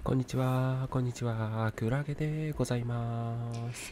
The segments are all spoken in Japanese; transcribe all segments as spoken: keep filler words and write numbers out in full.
こんにちは、こんにちは、クラゲでございます。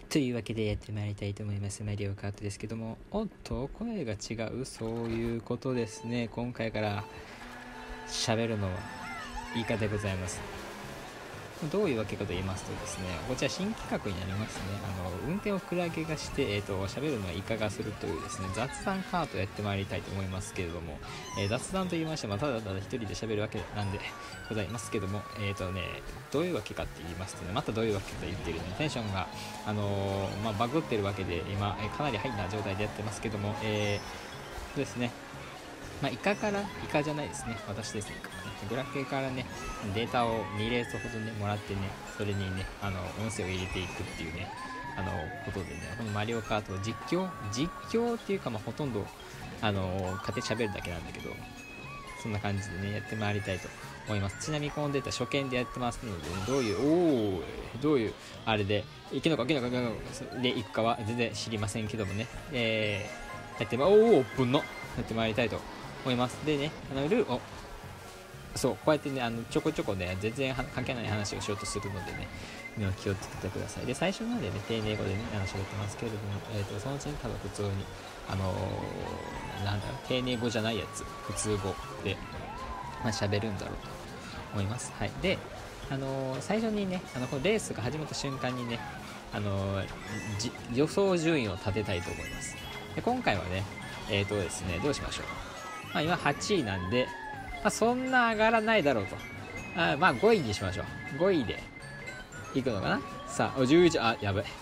というわけでやってまいりたいと思います。マリオカートですけども、おっと、声が違う、そういうことですね。今回から喋るのはイカでございます。どういうわけかと言いますとですね、こちら新企画になりますね。あの運転をクラゲがして、えー、と喋るのはイカがするというですね、雑談カートをやってまいりたいと思いますけれども、えー、雑談と言いましても、ただただ一人で喋るわけなんでございますけども、えーとね、どういうわけかって言いますとね、またどういうわけかと言っているのに、テンションが、あのーまあ、バグってるわけで、今、えー、かなりハイな状態でやってますけども、えー、ですね、まあ、イカから、イカじゃないですね、私ですね、イカね、グラケからね、データをにレースほどね、もらってね、それにね、あの、音声を入れていくっていうね、あの、ことでね、このマリオカートを実況、実況っていうか、まあ、ほとんど、あの、勝手に喋るだけなんだけど、そんな感じでね、やってまいりたいと思います。ちなみにこのデータ初見でやってますので、ね、どういう、おー、どういう、あれで、いけるのかいけるのかいけるのかでいくかは全然知りませんけどもね、えー、やってま、おー、ぶんの、やってまいりたいと思います。でね、あのルー、おそう、こうやってね、あのちょこちょこね、全然関係ない話をしようとするのでね、気をつけてください。で、最初までね、丁寧語でね、あの喋ってますけれども、えーと、そのうちに多分普通に、あのー、なんだろう、丁寧語じゃないやつ、普通語で、まあ、喋るんだろうと思います。はい。で、あのー、最初にね、あのこのレースが始まった瞬間にね、あのー、予想順位を立てたいと思います。で、今回はね、えーとですね、どうしましょう。まあ、今はちいなんで、まあ、そんな上がらないだろうと。あまあごいにしましょう。ごいでいくのかな。さあ、じゅういち、あ、やばい。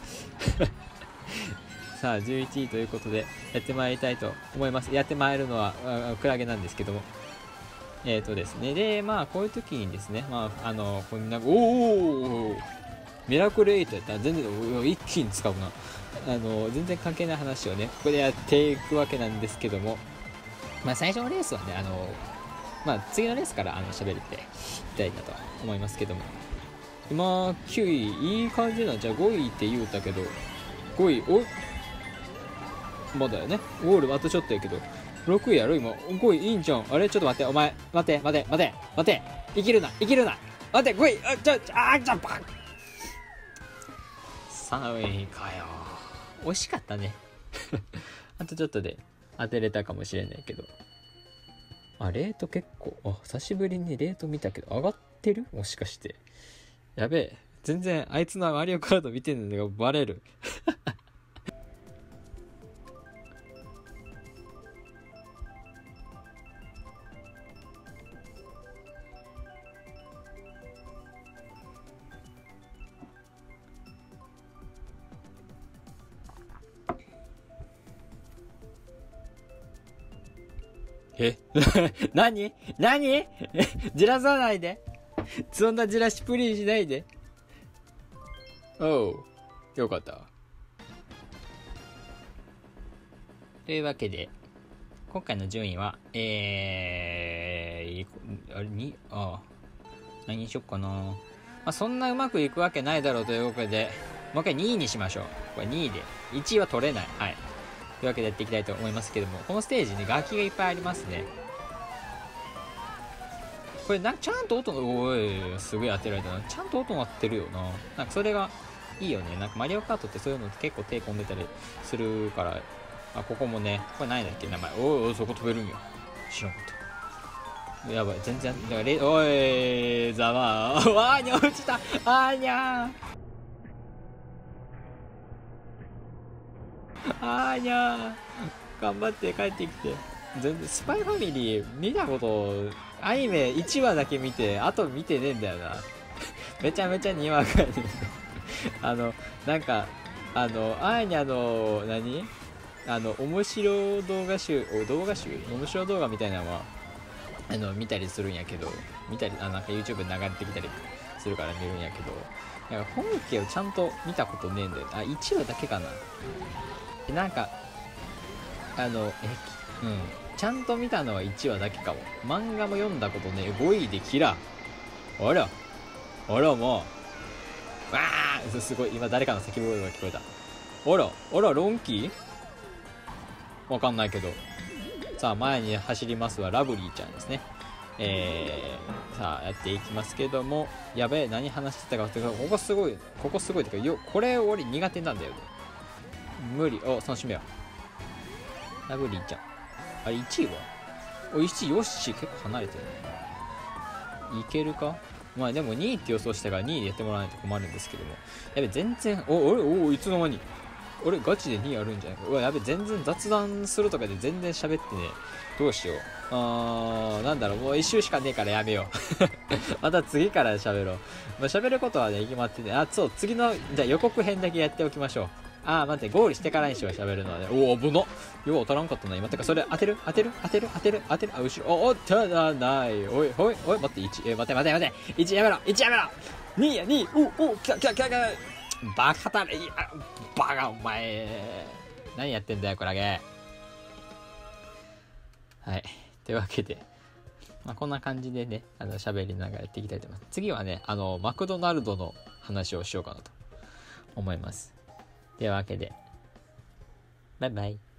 さあ、じゅういちいということで、やってまいりたいと思います。やってまいるのは、クラゲなんですけども。えっ、ー、とですね。で、まあ、こういう時にですね、まあ、あの、こんな、おーミラクルエイトやったら全然、一気に使うな。あの、全然関係ない話をね、ここでやっていくわけなんですけども、まあ、最初のレースはね、あの、まあ、次のレースからあの喋っていきたいなと思いますけども、今きゅういいい感じなんじゃ。ごいって言うたけどごい、おまだよね、ゴールあとちょっとやけどろくいやろ今。ごいいいんじゃん。あれちょっと待って、お前待て待て待て待て、生きるな生きるな、待てごい、あちょちょあちょパンさんいかよ。惜しかったね。あとちょっとで当てれたかもしれないけど、あ、レート結構、あ、久しぶりにレート見たけど、上がってる？もしかして。やべえ。全然、あいつのマリオカード見てるのがバレる。え何何じらさないで。そんなじらしプリンしないで。おう、よかった。というわけで、今回の順位は、えー、あれに、ああ、何にしよっかな。まあ、そんなうまくいくわけないだろうというわけで、もう一回にいにしましょう。これにいで。いちいは取れない。はい。というわけでやっていきたいと思いますけども、このステージね、楽器がいっぱいありますね。これな、ちゃんと音が、おい、すごい当てられたな。ちゃんと音鳴ってるよな。なんかそれがいいよね。なんかマリオカートってそういうのって結構手込んでたりするから、あ、ここもね、これ何だっけ名前。おいおい、そこ飛べるんや。知らんかった。やばい、全然、だからレ、おい、ざまー。わーに落ちた。あーにゃー。あーにゃー。頑張って帰ってきて。全然、スパイファミリー見たこと、アニメいちわだけ見て、あと見てねえんだよな。めちゃめちゃにわかに。あの、なんか、あの、あーにゃの、何あの、面白動画集、動画集面白動画みたいなのは、あの、見たりするんやけど、見たり、あ、なんか YouTube で流れてきたりするから見るんやけど、なんか本家をちゃんと見たことねえんだよ。あ、いちわだけかな。なんか、あの、え、うん。ちゃんと見たのはいちわだけかも。漫画も読んだことね、ごいでキラー。あら。あら、もう。わーすごい、今誰かの叫び声が聞こえた。あら、あら、ロンキーわかんないけど。さあ、前に走りますはラブリーちゃんですね。 えー、さあやっていきますけども、やべえ何話してたかってか、ここすごいここすごいってかよ、これ俺苦手なんだよね。無理。お、その締めよラブリーちゃん、あれいちいはおいちい、よし結構離れてるね。いけるか。まあでもにいって予想したからにいでやってもらわないと困るんですけども、やべ全然、お俺おおいつの間に俺ガチでにいあるんじゃないか。うわやべ全然雑談するとかで全然喋ってね。どうしよう。あーなんだろう、もう一周しかねえからやめようまた次から喋ろう。まあ、喋ることはね決まってて、あそう次のじゃあ予告編だけやっておきましょう。あー待って、ゴールしてからにしよう、喋るのはね。おお危なっ、よう当たらんかったな今。てかそれ当てる当てる当てる当てる当てる、あ後ろ、おおただない。おいおいおい待って、いち、え待て待て待て、いちやめろ、いちやめろ、にやに、おお来た来た来た来た、バカだね、いやバカお前何やってんだよクラゲ。はい、というわけで、まあ、こんな感じでね、あの喋りながらやっていきたいと思います。次はね、あのマクドナルドの話をしようかなと思います。というわけでバイバイ。